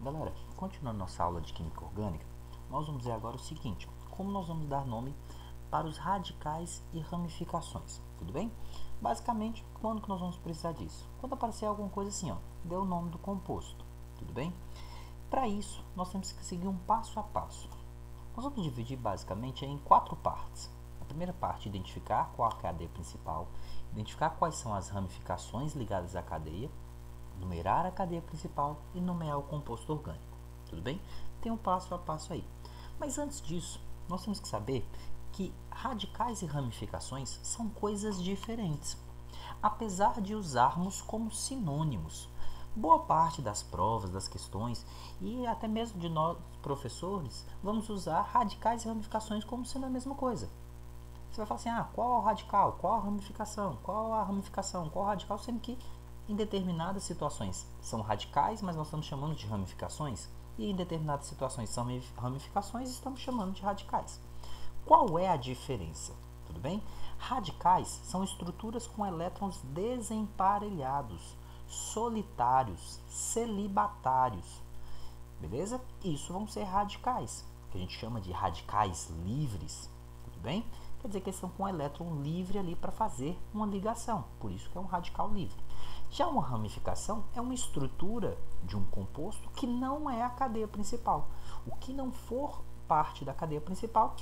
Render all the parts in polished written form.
Galera, continuando nossa aula de Química Orgânica, nós vamos ver agora o seguinte, como nós vamos dar nome para os radicais e ramificações, tudo bem? Basicamente, quando que nós vamos precisar disso? Quando aparecer alguma coisa assim, ó, dê o nome do composto, tudo bem? Para isso, nós temos que seguir um passo a passo. Nós vamos dividir basicamente em 4 partes. A primeira parte, identificar qual a cadeia principal, identificar quais são as ramificações ligadas à cadeia, numerar a cadeia principal e nomear o composto orgânico. Tudo bem? Tem um passo a passo aí. Mas antes disso, nós temos que saber que radicais e ramificações são coisas diferentes, apesar de usarmos como sinônimos. Boa parte das provas, das questões e até mesmo de nós, professores, vamos usar radicais e ramificações como sendo a mesma coisa. Você vai falar assim, qual é o radical, qual a ramificação, qual a ramificação, qual o radical, sendo que em determinadas situações são radicais, mas nós estamos chamando de ramificações, e em determinadas situações são ramificações e estamos chamando de radicais. Qual é a diferença? Tudo bem? Radicais são estruturas com elétrons desemparelhados, solitários, celibatários. Beleza? Isso vão ser radicais, que a gente chama de radicais livres. Tudo bem? Quer dizer que eles estão com um elétron livre ali para fazer uma ligação, por isso que é um radical livre. Já uma ramificação é uma estrutura de um composto que não é a cadeia principal. O que não for parte da cadeia principal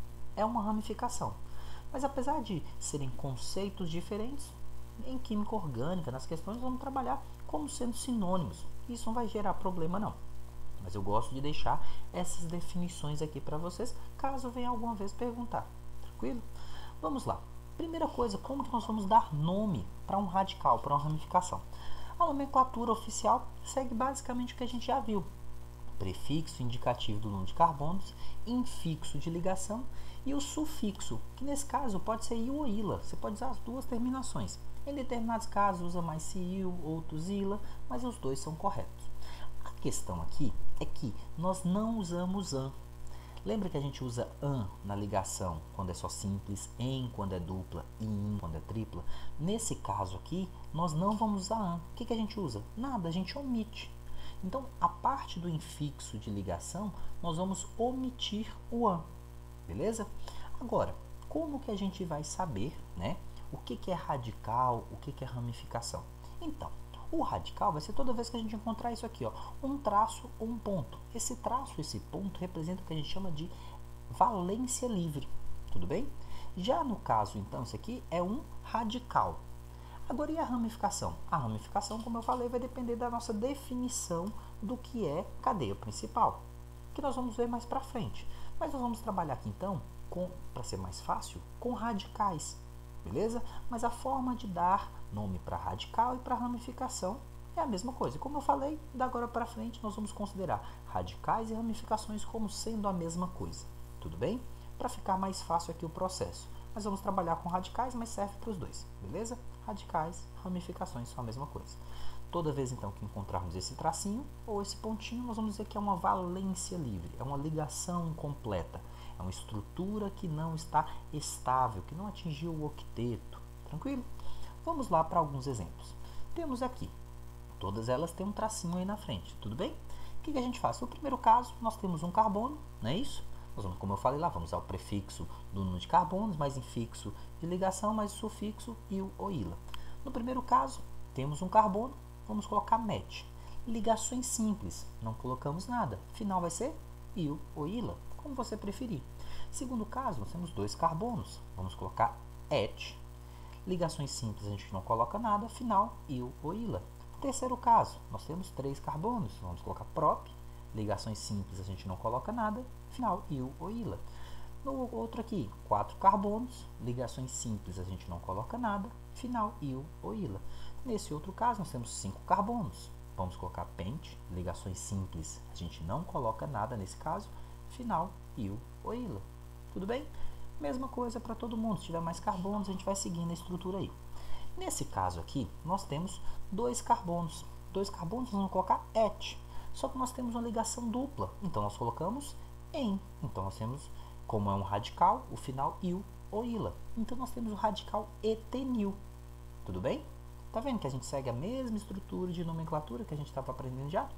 é uma ramificação. Mas apesar de serem conceitos diferentes, em química orgânica, nas questões, vamos trabalhar como sendo sinônimos. Isso não vai gerar problema não. Mas eu gosto de deixar essas definições aqui para vocês, caso venha alguma vez perguntar. Tranquilo? Vamos lá. Primeira coisa, como que nós vamos dar nome para um radical, para uma ramificação? A nomenclatura oficial segue basicamente o que a gente já viu. Prefixo indicativo do número de carbonos, infixo de ligação e o sufixo, que nesse caso pode ser il ou ila. Você pode usar as duas terminações. Em determinados casos usa mais cil, outros ila, mas os dois são corretos. A questão aqui é que nós não usamos an. Lembra que a gente usa an na ligação quando é só simples, em quando é dupla, in quando é tripla? Nesse caso aqui, nós não vamos usar an. O que a gente usa? Nada, a gente omite. Então, a parte do infixo de ligação, nós vamos omitir o an. Beleza? Agora, como que a gente vai saber, né, o que é radical, o que é ramificação? Então, o radical vai ser toda vez que a gente encontrar isso aqui, ó, um traço ou um ponto. Esse traço, esse ponto, representa o que a gente chama de valência livre. Tudo bem? Já no caso, então, isso aqui é um radical. Agora, e a ramificação? A ramificação, como eu falei, vai depender da nossa definição do que é cadeia principal, que nós vamos ver mais para frente. Mas nós vamos trabalhar aqui, então, para ser mais fácil, com radicais. Beleza? Mas a forma de dar nome para radical e para ramificação é a mesma coisa. Como eu falei, da agora para frente nós vamos considerar radicais e ramificações como sendo a mesma coisa. Tudo bem? Para ficar mais fácil aqui o processo. Nós vamos trabalhar com radicais, mas serve para os dois. Beleza? Radicais, ramificações são a mesma coisa. Toda vez então que encontrarmos esse tracinho ou esse pontinho, nós vamos dizer que é uma valência livre, é uma ligação completa. É uma estrutura que não está estável, que não atingiu o octeto. Tranquilo? Vamos lá para alguns exemplos. Temos aqui, todas elas têm um tracinho aí na frente, tudo bem? O que a gente faz? No primeiro caso, nós temos um carbono, não é isso? Nós vamos, como eu falei lá, vamos usar o prefixo do número de carbonos, mais infixo de ligação, mais o sufixo il ou ila. No primeiro caso, temos um carbono, vamos colocar met. Ligações simples, não colocamos nada. Final vai ser il ou ila, como você preferir. Segundo caso, nós temos 2 carbonos, vamos colocar et. Ligações simples a gente não coloca nada, final il ou ila. Terceiro caso, nós temos 3 carbonos, vamos colocar prop. Ligações simples a gente não coloca nada, final il ou ila. No outro aqui, 4 carbonos, ligações simples a gente não coloca nada, final il ou ila. Nesse outro caso, nós temos 5 carbonos, vamos colocar pent. Ligações simples a gente não coloca nada nesse caso, final il ou ila. Tudo bem? Mesma coisa para todo mundo. Se tiver mais carbonos, a gente vai seguindo a estrutura aí. Nesse caso aqui, nós temos 2 carbonos. 2 carbonos, nós vamos colocar et. Só que nós temos uma ligação dupla. Então, nós colocamos em. Então, nós temos, como é um radical, o final il ou ila. Então, nós temos o radical etenil. Tudo bem? Tá vendo que a gente segue a mesma estrutura de nomenclatura que a gente estava aprendendo já?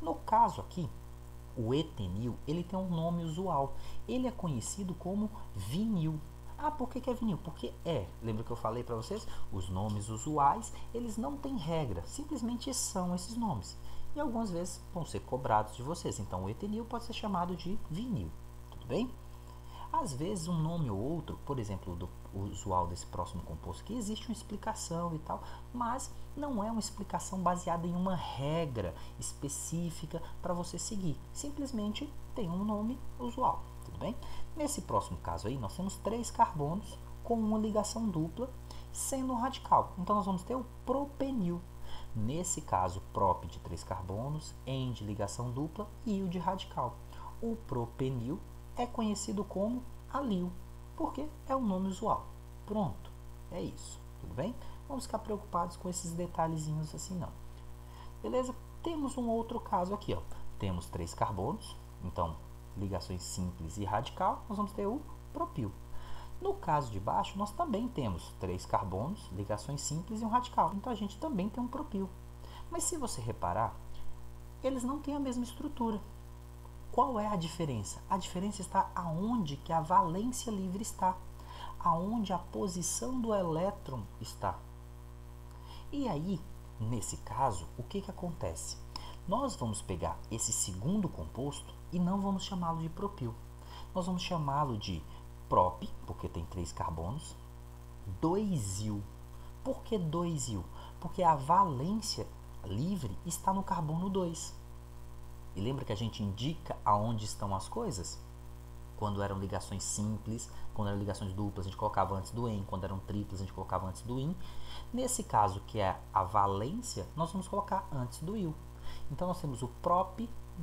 No caso aqui, o etenil, ele tem um nome usual. Ele é conhecido como vinil. Ah, por que é vinil? Porque lembra que eu falei para vocês? Os nomes usuais, eles não têm regra, simplesmente são esses nomes. E algumas vezes vão ser cobrados de vocês. Então, o etenil pode ser chamado de vinil, tudo bem? Às vezes, um nome ou outro, por exemplo, do usual desse próximo composto aqui, existe uma explicação e tal, mas não é uma explicação baseada em uma regra específica para você seguir. Simplesmente tem um nome usual, tudo bem? Nesse próximo caso aí, nós temos 3 carbonos com uma ligação dupla, sendo um radical. Então, nós vamos ter o propenil. Nesse caso, prop de 3 carbonos, en de ligação dupla e o de radical. O propenil é conhecido como alil, porque é um nome usual. Pronto, é isso, tudo bem? Vamos ficar preocupados com esses detalhezinhos assim não. Beleza? Temos um outro caso aqui, ó. Temos 3 carbonos, então ligações simples e radical, nós vamos ter o propil. No caso de baixo, nós também temos 3 carbonos, ligações simples e um radical, então a gente também tem um propil. Mas se você reparar, eles não têm a mesma estrutura. Qual é a diferença? A diferença está aonde que a valência livre está, aonde a posição do elétron está. E aí, nesse caso, o que acontece? Nós vamos pegar esse segundo composto e não vamos chamá-lo de propil. Nós vamos chamá-lo de prop, porque tem 3 carbonos, 2-il. Por que 2-il? Porque a valência livre está no carbono 2. E lembra que a gente indica aonde estão as coisas? Quando eram ligações simples, quando eram ligações duplas, a gente colocava antes do en. Quando eram triplas, a gente colocava antes do in. Nesse caso, que é a valência, nós vamos colocar antes do il. Então, nós temos o prop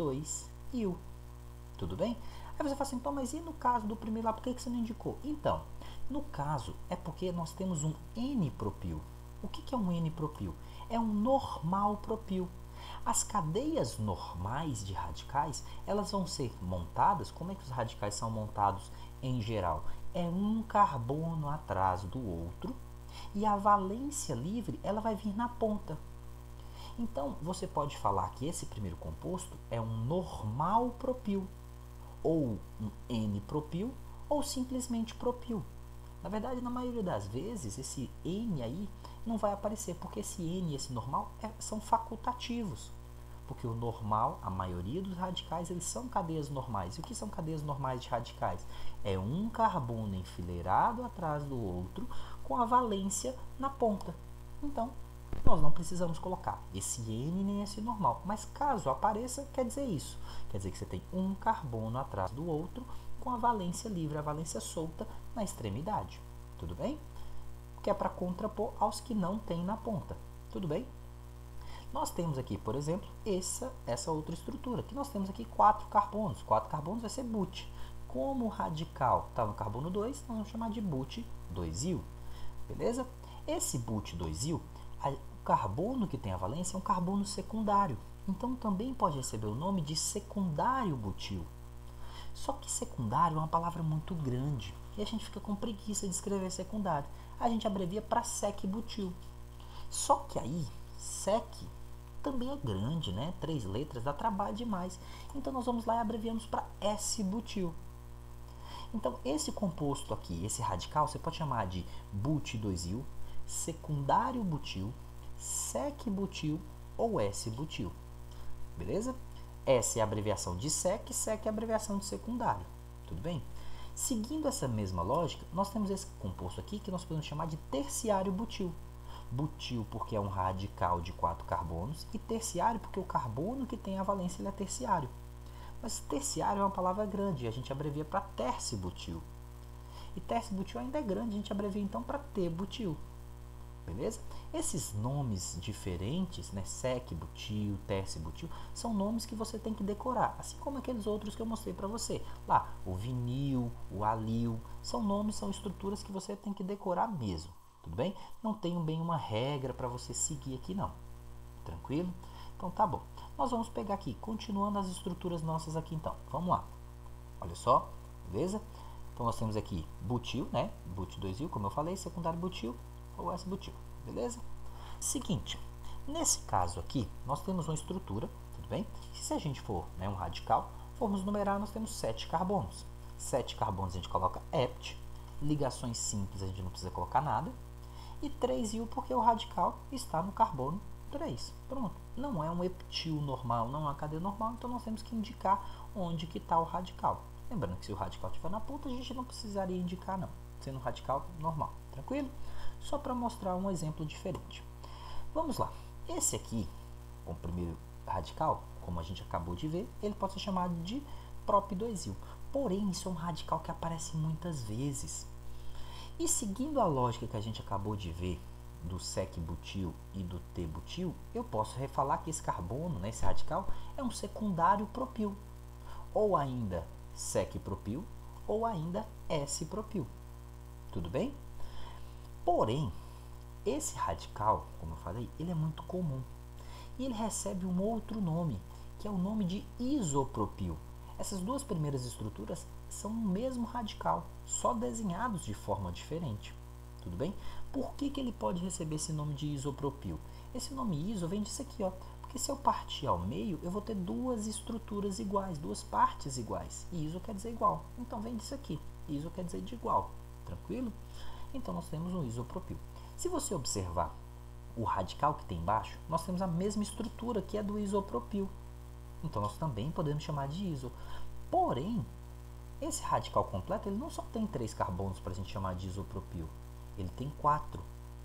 2-il. Tudo bem? Aí você fala assim, então, mas e no caso do primeiro lá, por que você não indicou? Então, no caso, é porque nós temos um N-propil. O que é um N-propil? É um normal propil. As cadeias normais de radicais, elas vão ser montadas, como é que os radicais são montados em geral? É um carbono atrás do outro e a valência livre, ela vai vir na ponta. Então, você pode falar que esse primeiro composto é um normal propil, ou um N-propil, ou simplesmente propil. Na verdade, na maioria das vezes, esse N aí não vai aparecer, porque esse N e esse normal são facultativos. Porque o normal, a maioria dos radicais, eles são cadeias normais. E o que são cadeias normais de radicais? É um carbono enfileirado atrás do outro, com a valência na ponta. Então, nós não precisamos colocar esse N nem esse normal. Mas caso apareça, quer dizer isso. Quer dizer que você tem um carbono atrás do outro, com a valência livre, a valência solta na extremidade. Tudo bem? Que é para contrapor aos que não tem na ponta. Tudo bem? Nós temos aqui, por exemplo, essa outra estrutura, que nós temos aqui 4 carbonos. 4 carbonos vai ser but. Como o radical está no carbono 2, nós vamos chamar de but 2-il. Beleza? Esse but 2-il, o carbono que tem a valência é um carbono secundário. Então, também pode receber o nome de secundário butil. Só que secundário é uma palavra muito grande e a gente fica com preguiça de escrever secundário. A gente abrevia para sec-butil. Só que aí, sec também é grande, né? 3 letras, dá trabalho demais. Então, nós vamos lá e abreviamos para S-butil. Então, esse composto aqui, esse radical, você pode chamar de but-2-il, secundário butil, sec-butil ou S-butil. Beleza? S é a abreviação de sec, sec é a abreviação de secundário. Tudo bem? Seguindo essa mesma lógica, nós temos esse composto aqui que nós podemos chamar de terciário butil. Butil porque é um radical de 4 carbonos e terciário porque o carbono que tem a valência ele é terciário. Mas terciário é uma palavra grande, a gente abrevia para terci-butil. E terci-butil ainda é grande, a gente abrevia então para T-butil. Beleza? Esses nomes diferentes, né, sec-butil, terci-butil, são nomes que você tem que decorar, assim como aqueles outros que eu mostrei para você. Lá, o vinil, o alil, são nomes, são estruturas que você tem que decorar mesmo. Tudo bem? Não tenho bem uma regra para você seguir aqui não. Tranquilo? Então tá bom. Nós vamos pegar aqui, continuando as estruturas nossas aqui então. Vamos lá. Olha só, beleza? Então nós temos aqui butil, né? But-2-il, como eu falei, secundário butil ou S-butil, beleza? Seguinte, nesse caso aqui, nós temos uma estrutura, tudo bem? Se a gente for, né, um radical, formos numerar, nós temos 7 carbonos. 7 carbonos a gente coloca hept, ligações simples a gente não precisa colocar nada, e 3 porque o radical está no carbono 3. Pronto. Não é um heptil normal, não é uma cadeia normal, então nós temos que indicar onde que está o radical. Lembrando que se o radical estiver na ponta, a gente não precisaria indicar não, sendo um radical normal. Tranquilo? Só para mostrar um exemplo diferente. Vamos lá. Esse aqui, o primeiro radical, como a gente acabou de ver, ele pode ser chamado de prop-2-il. Porém, isso é um radical que aparece muitas vezes. E seguindo a lógica que a gente acabou de ver do sec-butil e do t-butil, eu posso refalar que esse carbono, né, esse radical, é um secundário propil. Ou ainda sec-propil, ou ainda s-propil. Tudo bem? Porém, esse radical, como eu falei, ele é muito comum. E ele recebe um outro nome, que é o nome de isopropil. Essas duas primeiras estruturas são o mesmo radical, só desenhados de forma diferente. Tudo bem? Por que ele pode receber esse nome de isopropil? Esse nome iso vem disso aqui, ó. Porque se eu partir ao meio, eu vou ter duas estruturas iguais, duas partes iguais. E iso quer dizer igual. Então vem disso aqui. Iso quer dizer de igual. Tranquilo? Então nós temos um isopropil. Se você observar o radical que tem embaixo, nós temos a mesma estrutura que é do isopropil. Então nós também podemos chamar de iso. Porém, esse radical completo ele não só tem 3 carbonos para a gente chamar de isopropil. Ele tem 4.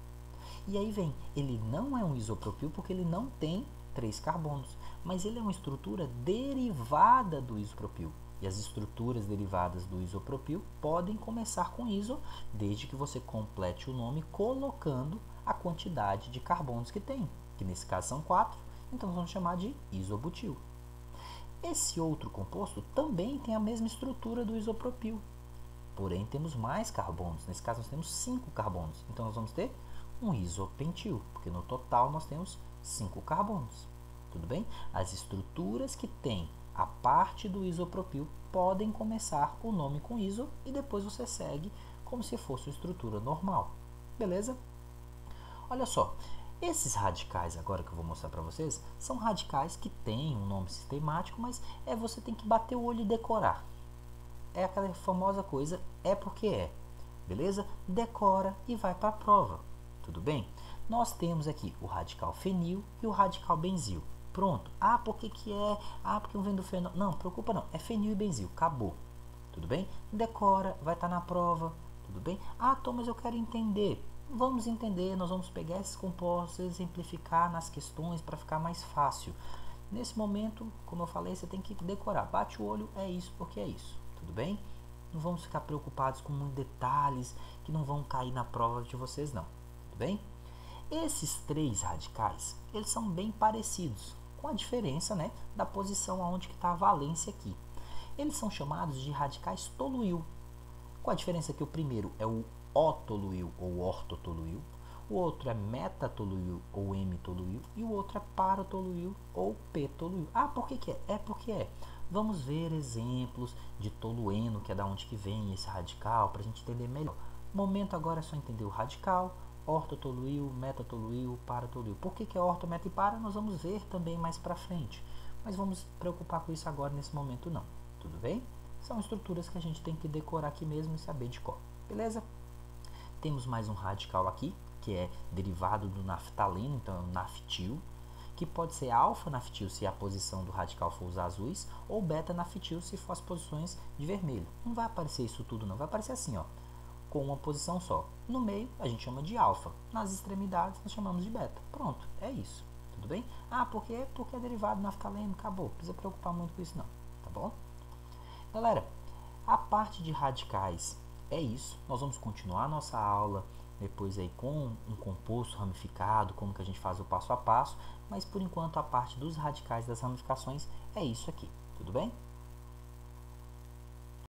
E aí vem, ele não é um isopropil porque ele não tem 3 carbonos. Mas ele é uma estrutura derivada do isopropil. E as estruturas derivadas do isopropil podem começar com iso, desde que você complete o nome colocando a quantidade de carbonos que tem. Que nesse caso são 4, então nós vamos chamar de isobutil. Esse outro composto também tem a mesma estrutura do isopropil. Porém, temos mais carbonos. Nesse caso, nós temos 5 carbonos. Então, nós vamos ter um isopentil, porque no total nós temos 5 carbonos. Tudo bem? As estruturas que têm a parte do isopropil podem começar o nome com iso e depois você segue como se fosse uma estrutura normal. Beleza? Olha só, esses radicais agora que eu vou mostrar para vocês são radicais que têm um nome sistemático, mas você tem que bater o olho e decorar. É aquela famosa coisa, é porque é. Beleza? Decora e vai para a prova. Tudo bem? Nós temos aqui o radical fenil e o radical benzil. Pronto. Ah, por que é? Ah, porque um vem do fenol. Não, preocupa não. É fenil e benzil. Acabou. Tudo bem? Decora, vai estar na prova. Tudo bem? Ah, Tom, mas eu quero entender. Vamos entender. Nós vamos pegar esses compostos, exemplificar nas questões para ficar mais fácil. Nesse momento, como eu falei, você tem que decorar. Bate o olho, é isso porque é isso. Tudo bem? Não vamos ficar preocupados com muitos detalhes que não vão cair na prova de vocês, não. Tudo bem? Esses 3 radicais, eles são bem parecidos, com a diferença, né, da posição aonde que está a valência aqui. Eles são chamados de radicais toluil, com a diferença que o primeiro é o O-toluil ou ortotoluil, o outro é metatoluil ou M-toluil e o outro é paratoluil ou P-toluil. Ah, por que é? É porque é. Vamos ver exemplos de tolueno, que é da onde que vem esse radical, para a gente entender melhor. O momento agora é só entender o radical, ortotoluil, metatoluil, paratoluil. Por que é orto, meta e para? Nós vamos ver também mais para frente. Mas vamos preocupar com isso agora, nesse momento não. Tudo bem? São estruturas que a gente tem que decorar aqui mesmo e saber de cor. Beleza? Temos mais um radical aqui, que é derivado do naftaleno, então é o naftil, que pode ser alfa-naftil se a posição do radical for os azuis, ou beta-naftil se for as posições de vermelho. Não vai aparecer isso tudo não, vai aparecer assim, ó, com uma posição só. No meio a gente chama de alfa, nas extremidades nós chamamos de beta. Pronto, é isso. Tudo bem? Ah, por quê? Porque é derivado do naftaleno, acabou. Não precisa preocupar muito com isso não, tá bom? Galera, a parte de radicais é isso. Nós vamos continuar a nossa aula depois aí com um composto ramificado, como que a gente faz o passo a passo, mas por enquanto a parte dos radicais das ramificações é isso aqui, tudo bem?